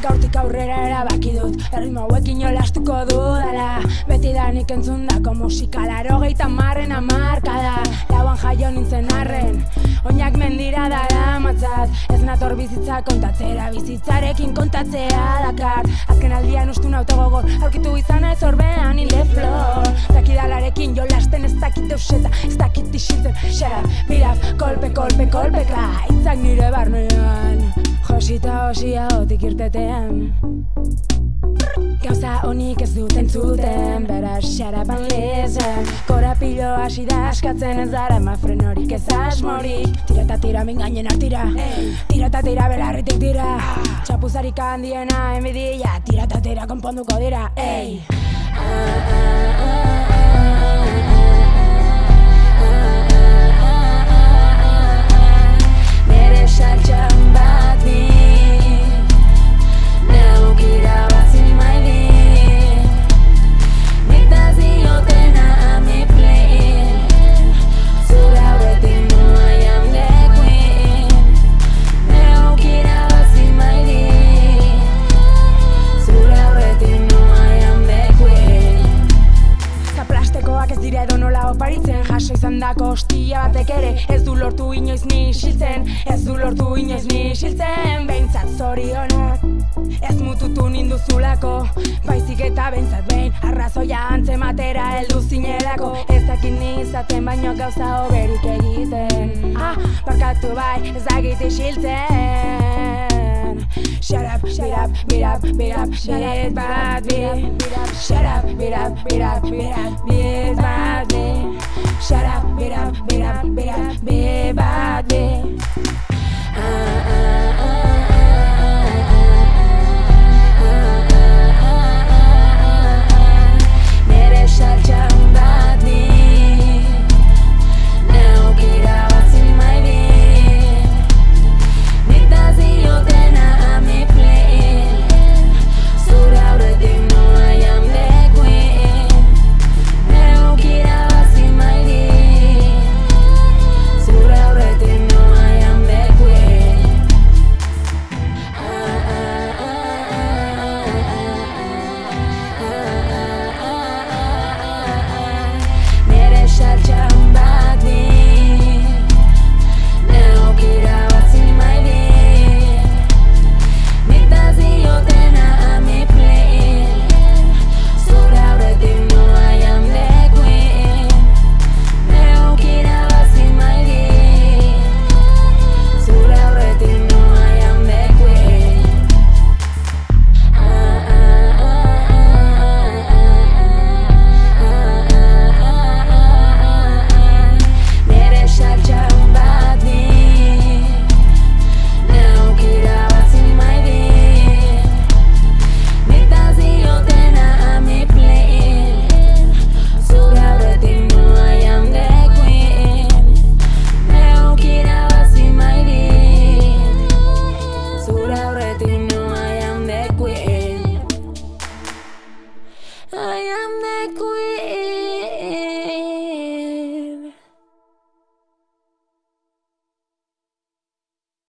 Gaurtik aurrera erabaki dut erritmo hauekin jolastuko dudala. Betidanik entzundako musika 80 hamarkada. Lauan jaio nintzen arren oinak mendira daramatzat. Ez nator bizitza kontatzera, bizitzarekin kontatzea dakar. Azken aldian ustu naute gogor aurkitu izana ez orbean in the floor. Dakidalarekin jolasten ez dakit deuseta, ez dakit isiltzen. Shut up, beat up, kolpe, kolpe, kolpeka. Itzak nire barnean josita hosia otik irtetean. Gauza honik ez dut entzuten, beraz shut up and listen. Korapilo hasi da askatzen ez dara ma frenorik ez asmorik. Tira eta tira min gainen artira, tira eta tira belarritik dira. Txapuzarik handiena enbidia, tira eta tira konponduko dira. Nere saltxan bat bi neuk irabazi maili. Nik ziotena ami play. Zure aurretik no I am the queen. Neuk irabazi maili. Zure aurretik no I am the queen. Zaplastekoak ez dire edonola oparitzen. Jaso izan dako ostia batek ere ez du lortu inoiz ni isiltzen. Ez du lortu inoiz ni isiltzen. Behintzat zorionak ez mututu ninduzulako. Baizik eta behintzat behin arrazoia antzematera heldu zinelako. Ez dakit ni izaten baino gauza hoberik egiten. Barkatu bai ez dakit isiltzen. Shut up, beat up, beat up, beat up, beat bad beat. Shut up, beat up, beat up, beat up, beat bad beat. Shut up, beat up, beat up, beat up, beat bad beat.